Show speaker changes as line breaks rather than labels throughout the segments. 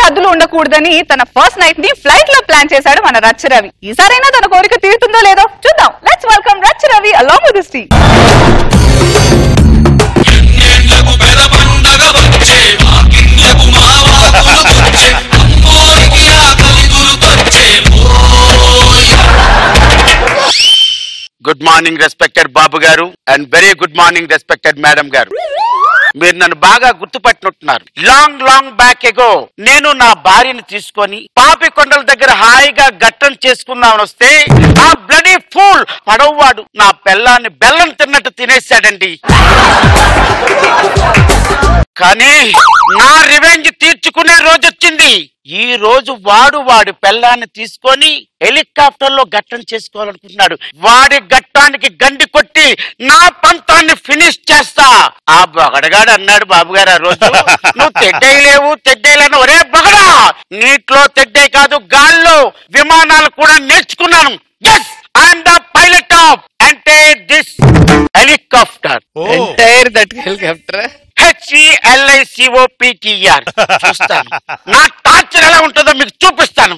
హద్దులు ఉండకూడదని తన ఫస్ట్ నైట్ ని ఫ్లైట్ లో ప్లాన్ చేశాడు మన రచ్చ రవి. ఈసారైనా తన కోరిక తీరుతుందో లేదో చూద్దాం. Let's welcome Racha Ravi along with his team.
Good morning respected Babu garu and very good morning respected madam garu. మీరు నన్ను బాగా గుర్తుపట్టినట్టున్నారు. లాంగ్ బ్యాక్ ఎగో నేను నా భార్యను తీసుకొని పాపి కొండల దగ్గర హాయిగా గట్టం చేసుకుందామని వస్తే ఆ బ్లడీ ఫూల్ పడవవాడు నా పెళ్ళాన్ని బెల్లం తిన్నట్టు తినేశాడండి. కానీ నా రివెంజ్ తీర్చుకునే రోజు వచ్చింది. ఈ రోజు వాడి పెళ్ళాన్ని తీసుకొని హెలికాప్టర్ లో గట్టం చేసుకోవాలనుకుంటున్నాడు. వాడి గట్టానికి గండి కొట్టి నా పంతాన్ని ఫినిష్ చేస్తా. ఆ బొగడగాడు అన్నాడు బాబు గారు ఆ రోజు, నువ్వు తెడ్డేయలేను. ఒరే బొగడా, నీటిలో తెడ్డే కాదు గాల్లో విమానాలు కూడా నేర్చుకున్నాను. Yes I'm the pilot of entire this helicopter.
Entire that helicopter
HELICOPTER. చూస్తాను నా టార్చర్ ఎలా ఉంటుందో మీకు చూపిస్తాను.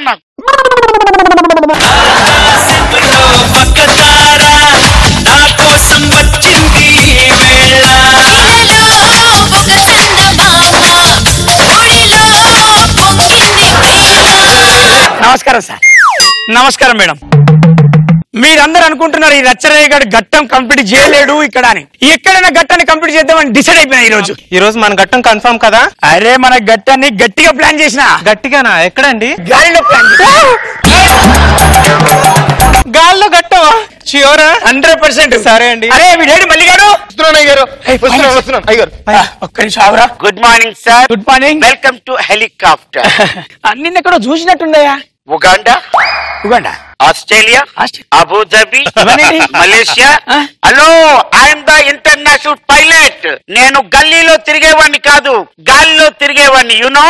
నమస్కారం సార్. నమస్కారం మేడం. మీరందరూ అనుకుంటున్నారు ఈ రచ్చరయ్య గారు గట్టం కంప్లీట్ చేయలేడు ఇక్కడ అని. ఎక్కడైనా గట్టాన్ని కంప్లీట్ చేద్దామని డిసైడ్ అయిపోయినా ఈ రోజు మన గట్టం కన్ఫర్మ్ కదా. అరే మన గట్టాన్ని గట్టిగా ప్లాన్ చేసిన. గట్టిగానా? ఎక్కడండి? గాలిలో ప్లాన్. గాల్లో గట్టవా? ష్యూరా? 100%. సరే అండి. అరే వీడేడు మల్లి గారు. ఒక్క నిమిషం ఆగురా.
Good morning sir.
Good morning.
Welcome to helicopter.
నిన్న ఎక్కడో చూసినట్టుందయ్యా.
Uganda, Australia, Abu Dhabi, Malaysia. Hello, I'm the international pilot. నేను గల్లీలో తిరిగేవాడిని కాదు, గాలిలో తిరిగేవాడిని. యునో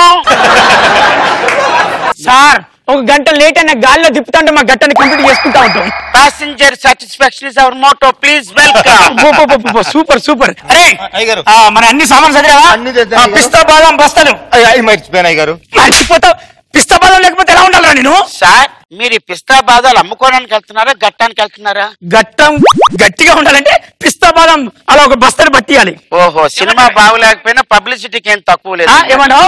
సార్, ఒక గంట లేట్ అయినా గాలిలో తిప్పుతుంటే మా గట్టని కంప్లీట్ చేసుకుంటా ఉంటాం.
Passenger satisfaction is our motto. Please welcome.
Super super. అరే మన అన్ని సామాన్ చదివావా? పిస్తా బాదం బస్తాలు మర్చిపోతావు. పిస్తా బాదం లేకపోతే ఎలా ఉండాలరా నేను?
సార్, మీరు పిస్తా బాదాలు అమ్ముకోవడానికి వెళ్తున్నారా, గట్టానికి వెళ్తున్నారా?
గట్టం గట్టిగా ఉండాలంటే పిస్తా బాదం అలా ఒక బస్తాలు పట్టియాలి.
ఓహో, సినిమా బాగులేకపోయినా పబ్లిసిటీకి ఏం తక్కువ లేదు.
ఏమన్నావు?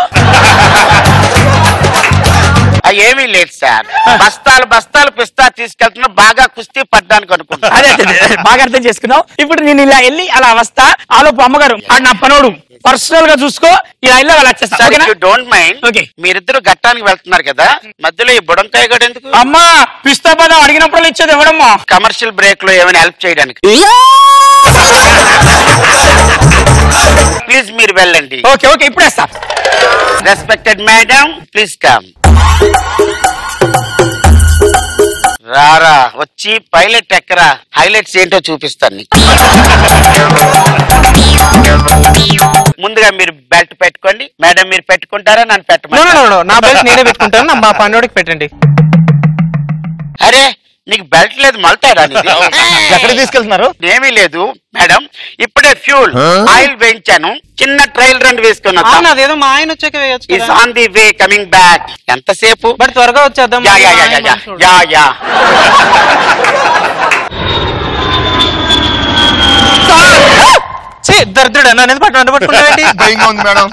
ఏమీ లేదు సార్. బస్తాలు పిస్తా తీసుకెళ్తున్నా బాగా కుస్తీ పడ్డానికి అనుకుంటా.
అదే బాగా అర్థం చేసుకున్నావు. ఇప్పుడు నేను ఇలా వెళ్ళి అలా వస్తా. ఆలోపు అమ్మగారు నా పనోడు పర్సనల్ గా చూసుకో. ఇలా వెళ్ళి అలా వచ్చేస్తా.
Don't mind. ఓకే, మీరిద్దరు గట్టానికి వెళ్తున్నారు కదా, మధ్యలో ఈ బుడంకాయ గడు ఎందుకు?
అమ్మా, పిస్తా బాదం అడిగినప్పుడు ఇచ్చేది ఎవడమ్మా?
కమర్షియల్ బ్రేక్ లో ఏమైనా హెల్ప్ చేయడానికి. ప్లీజ్ మీరు వెళ్ళండి.
ఓకే ఓకే, ఇప్పుడు వేస్తా.
Respected madam, please come. రారా, వచ్చి పైలట్ ఎక్కరా, హైలైట్స్ ఏంటో చూపిస్తాను నీకు. ముందుగా మీరు బెల్ట్ పెట్టుకోండి. మేడం మీరు పెట్టుకుంటారా, నన్ను పెట్టమని?
నా బెల్ట్ నేనే పెట్టుకుంటాను, మా పన్నోడికి పెట్టండి.
అరే, నీకు బెల్ట్ లేదు, మల్తాడా?
ఎక్కడ తీసుకెళ్తున్నారు?
ఏమీ లేదు మేడం, ఇప్పుడే ఫ్యూల్ ఆయిల్ వేయించాను. చిన్న ట్రయల్ రన్ వేసుకున్నాను.
అదేదో మా ఆయన వచ్చాక వేయొచ్చు.
Is on the way, coming back. ఎంతసేపు?
బట్ త్వరగా వచ్చేద్దాం.
యా
దరిద్రుడు అనేది పట్టుకుంటావేంటి?
భయంగా ఉంది మేడం.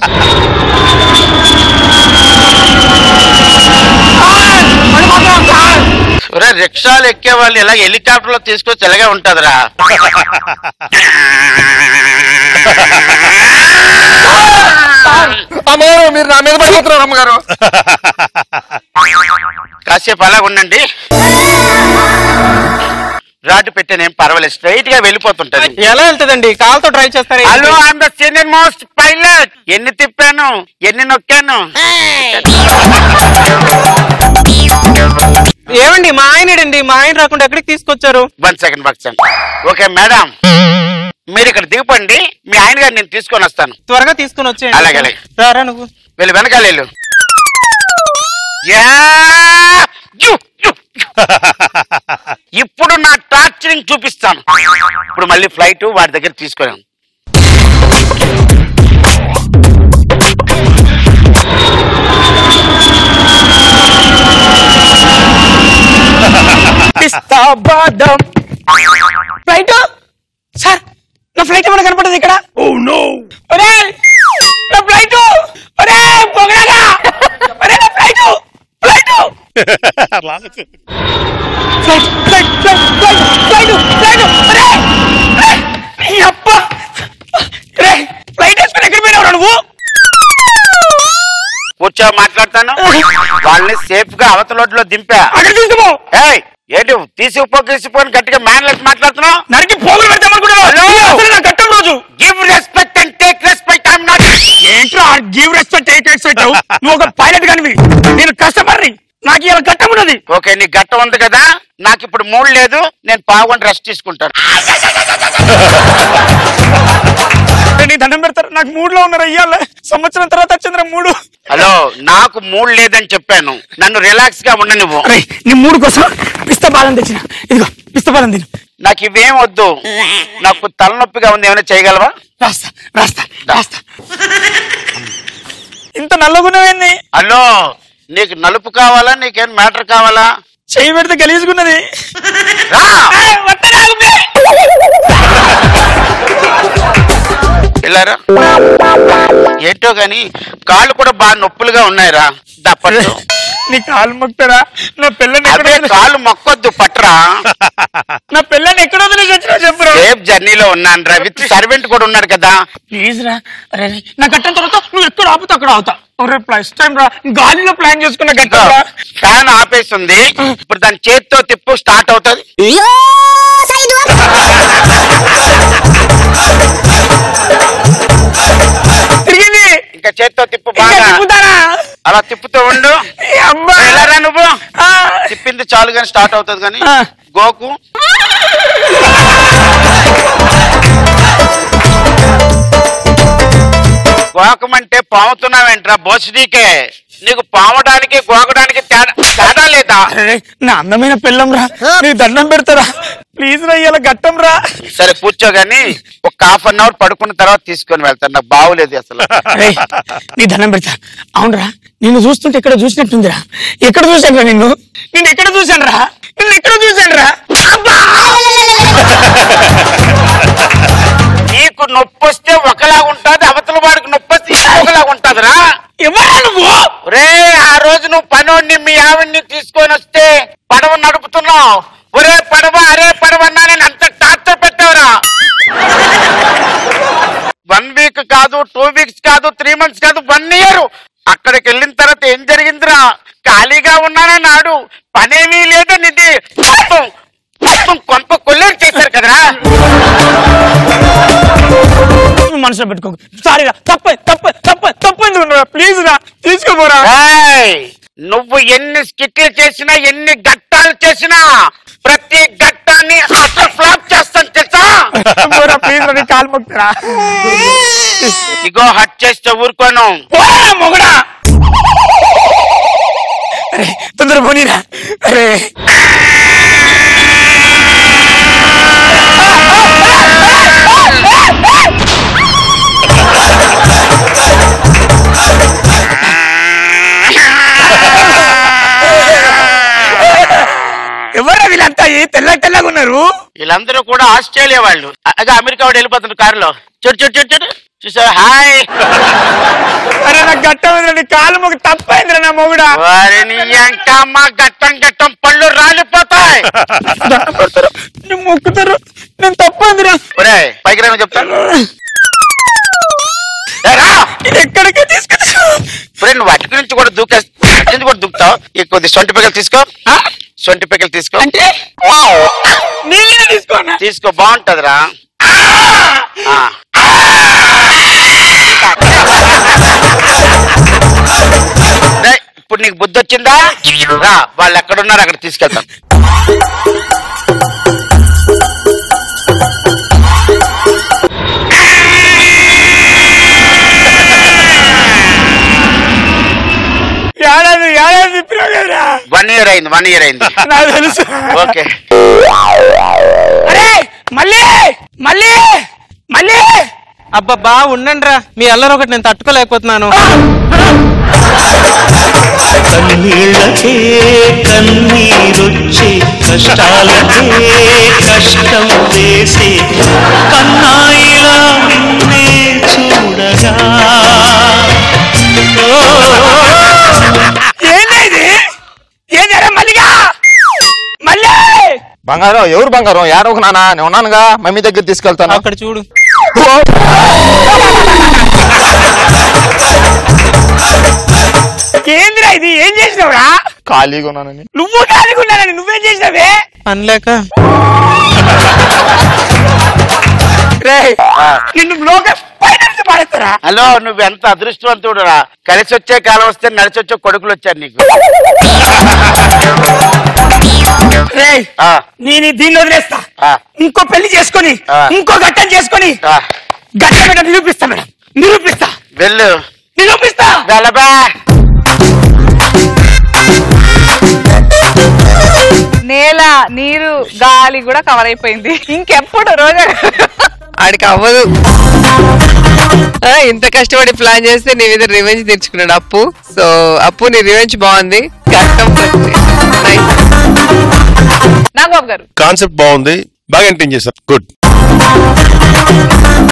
రిక్షాలు ఎక్కే వాళ్ళు ఇలా హెలికాప్టర్ లో తీసుకొచ్చి ఎలాగే ఉంటదిరా.
అమ్మగారు, మీరు నా మీద పడిపోతున్నారు అమ్మగారు.
కాసేపు అలా ఉండండి. రాటు పెట్టేనేం పర్వాలేదు, స్ట్రైట్ గా వెళ్ళిపోతుంటది.
ఎలా వెళ్తుందండి? కాల్తో డ్రైవ్ చేస్తారు.
Hello, I'm the senior most pilot. ఎన్ని తిప్పాను, ఎన్ని నొక్కాను.
ఏమండి, మా ఆయనండి, మా ఆయన రాకుండా ఎక్కడికి తీసుకొచ్చారు?
1 సెకండ్. ఓకే మేడం, మీరు ఇక్కడ దిగిపోండి. మీ ఆయన గారు నేను తీసుకొని వస్తాను.
త్వరగా తీసుకొని వచ్చేయండి.
అలాగే
రారా నువ్వు.
వెళ్ళి వెనకాల వెళ్ళు. ఇప్పుడు నా టార్చరింగ్ చూపిస్తాను. ఇప్పుడు మళ్ళీ ఫ్లైట్ వాడి దగ్గర తీసుకున్నాను.
పిస్తా బాదం. ఫ్లైట్ సార్, నా ఫ్లైట్ ఏమైనా కనపడదు ఇక్కడ? ఒరే నా ఫ్లైట్, ఒరే పొగడగా, ఒరే నా flight flight flight flight flight flight flight flight ఒరే అప్ప రే ఫ్లైట్ వేసుకుని ఎక్కడ పోయినావు నువ్వు?
కూర్చో, మాట్లాడతాను. వాళ్ళని సేఫ్ గా అవతల దింపా.
అక్కడ తీసుకుపో.
ఏంటి తీసుకుపోని గట్టిగా మ్యాన్లెస్ మాట్లాడుతున్నావు?
నరికి పోగులు పెడతామనుకుంటున్నావు. గట్టం రోజు
give respect and take respect. I'm not.
ఏంట్రా గివ్ రెస్పెక్ట్ టేక్ రెస్పెక్ట్? నువ్వు ఒక పైలట్ కానివి, నేను కస్టమర్ని, నాకు ఇలా గట్టం ఉన్నది.
ఓకే, నీ గట్టం ఉంది కదా, నాకు ఇప్పుడు మూడ్ లేదు, నేను పావుగంట రెస్ట్ తీసుకుంటాను.
నీ దండం పెడతారు, నాకు మూడ్ లో ఉన్నారు అయ్యాల. సంవత్సరం తర్వాత వచ్చిందిరా మూడు.
హలో, నాకు మూడ్ లేదని చెప్పాను, నన్ను రిలాక్స్ గా ఉండ నువ్వు.
నీ మూడు కోసం పిస్తా బాదం తెచ్చిన, ఇదిగో పిస్తా బాదం తిను.
నాకు ఇవేం వద్దు, నాకు తలనొప్పిగా ఉంది, ఏమైనా చేయగలవా?
రాస్తా రాస్తా రాస్తా. ఇంత నల్లగున్నవేంది?
హలో, నీకు నలుపు కావాలా, నీకేం మ్యాటర్ కావాలా?
చెయ్యి పెడితే గలీజుకున్నది.
వెళ్ళారా? ఏంటో గాని కాళ్ళు కూడా బాగా నొప్పులుగా ఉన్నాయిరా. దప్పట్లు.
నీ కాలు మొక్తారా? నా పిల్లని
కాళ్ళు మొక్కొద్దు, పట్టరా.
నా పిల్లని ఎక్కడ వదిలేసి వచ్చినా చెప్పురా.
సేఫ్ జర్నీలో ఉన్నాను రా, విత్ సర్వెంట్ కూడా ఉన్నాడు కదా.
ప్లీజ్ రా. అరే నా కట్టిన తర్వాత నువ్వు ఎక్కడ ఆపుతా అక్కడ అవుతా. ప్లస్ టైం రా, గాలిలో ప్లాన్ చేసుకున్న గట్ట.
ఫ్యాన్ ఆపేస్తుంది, ఇప్పుడు దాని చేతితో తిప్పు, స్టార్ట్ అవుతుంది.
తిరిగింది,
ఇంకా చేతితో తిప్పు బాగా. అలా తిప్పుతూ ఉండు. వెళ్ళారా నువ్వు? తిప్పింది చాలు కానీ స్టార్ట్ అవుతుంది కానీ. గోకు గోకమంటే పాముతున్నావేంట్రా బోసిడీకే? నీకు పామడానికి గోకడానికి తేడా లేదా?
నా అందమైన పిల్లం రా, నీకు దండం పెడతారా ప్లీజ్ రా, ఇలా గట్టం రా.
సరే కూర్చోగాని ఒక ½ పడుకున్న తర్వాత తీసుకొని వెళ్తాను, నాకు బాగులేదు అసలు.
నీ దండం పెడతా. అవునరా, నిన్ను చూస్తుంటే ఎక్కడ చూసినట్టుందిరా. ఎక్కడ చూశాను నిన్ను? నేను ఎక్కడ చూశాను రా? నిన్ను ఎక్కడ చూశాను రా?
నీకు నొప్పి వస్తే ఒకలాగా ఉంటది, అవతల వాడికి నొప్పి వస్తే ఒకలాగా ఉంటదిరా.
నువ్వు
రే, ఆ రోజు నువ్వు పనోడిని మీ ఆవిడ్ని తీసుకొని వస్తే పడవ నడుపుతున్నావు. ఒరే పడవ, అరే పడవ అన్నా నేను అంత టార్చర్ పెట్టావురా. 1 వీక్ కాదు, 2 వీక్స్ కాదు, 3 months కాదు, 1 year. అక్కడికి వెళ్ళిన తర్వాత ఏం జరిగిందిరా? ఖాళీగా ఉన్నానన్నాడు, పనేమీ లేదనిది. మొత్తం కొంప కొల్లేరు చేశారు కదరా.
మనసులో పెట్టుకో. సారీ రా, తప్పు ఎందుకు? ప్లీజ్ రా, తీసుకోపోరా.
నువ్వు ఎన్ని స్కిట్లు చేసినా, ఎన్ని గట్టాలు చేసినా, ప్రతి గట్టాన్ని అసలు ఫ్లాప్ చేస్తాను తెలుసా?
ప్లీజ్ రా, కాలు మొక్కురా.
ఇగో హట్ చేస్తే ఊరుకోను.
మొగడా, అరే తొందర పోనీరా. అరే ఎవరా వీళ్ళంతా తెల్లగా ఉన్నారు?
వీళ్ళందరూ కూడా ఆస్ట్రేలియా వాళ్ళు. అమెరికా వాడు వెళ్ళిపోతున్నారు కారులో. చూడు చూసావా? హాయ్.
అరే నా గట్టం కాలు మొక్క తప్పైందిరా నా మొగుడా.
వారిని ఎంకమ్మ గట్టం పళ్ళు రాలిపోతాయి.
మొక్కుతారు, నేను తప్పైందిరా.
ఒరే పైకి రా చెప్తాను.
ఎక్కడికి తీసుకెళ్తా?
నువ్వు అటు నుంచి కూడా దూకుతావు. కొద్ది సొంటి పిక్కలు తీసుకో. సొంటి పిక్కలు తీసుకో.
అంటే
తీసుకో, బాగుంటదిరా. ఇప్పుడు నీకు బుద్ధి వచ్చిందా? రా, వాళ్ళు ఎక్కడున్నారు అక్కడ తీసుకెళ్తాం.
ఏడాది
1 year అయింది. 1 year అయింది
నాకు తెలుసు.
ఓకే.
అరే మళ్ళీ
అబ్బా ఉండండి రా, మీ అల్లరి ఒకటి నేను తట్టుకోలేకపోతున్నాను.
కన్నీళ్ళకే కన్నీరొచ్చే కష్టాలకే కష్టం వేసే కన్నాయిలా నిన్నే చూడగా
ఏంటి ఏం మల్లిగా మళ్ళీ
బంగారం ఎవరు బంగారం ఏడవకు నాన్న నేను ఉన్నానుగా మమ్మీ దగ్గర తీసుకెళ్తాను
అక్కడ చూడు ఏంద్రా ఇది ఏం చేసినావురా
ఖాళీగా ఉన్నానని
నువ్వు ఖాళీగా ఉన్నానని నువ్వేం చేసినావే
అనలేక
నిన్ను లోక పైనుంచి పాడేస్తారా
హలో నువ్వు ఎంత అదృష్టవంతుడురా కలిసి వచ్చే కాలం వస్తే నడిచి వచ్చే కొడుకులు వచ్చారు నీకు
నేను దీన్ని వదిలేస్తా
ఆ.
ఇంకో పెళ్లి చేసుకొని
ఆ.
ఇంకో ఘట్టం చేసుకొని
ఆ,
గట్టం నిరూపిస్తా మేడం నిరూపిస్తా
వెళ్ళు
నిరూపిస్తా
వెళ్ళబా
నేల నీరు గాలి కూడా కవర్ అయిపోయింది ఇంకెప్పుడు రోజా
ఆడికి అవ్వదు ఇంత కష్టపడి ప్లాన్ చేస్తే నీ మీద రివెంజ్ తీర్చుకున్నాడు అప్పు సో అప్పు నీ రివెంజ్ బాగుంది
నాగబాబు గారు
కాన్సెప్ట్ బాగుంది బాగా ఎంటర్టైన్ చేశారు గుడ్